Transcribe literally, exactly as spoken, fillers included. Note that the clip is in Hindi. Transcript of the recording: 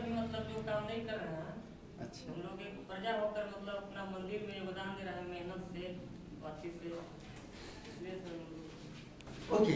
भी मतलब जो काम नहीं कर रहे हैं। अच्छा, हम लोग एक प्रजा होकर मतलब अपना मंदिर में योगदान दे रहे हैं मेहनत से, अच्छी से, इसलिए ओके।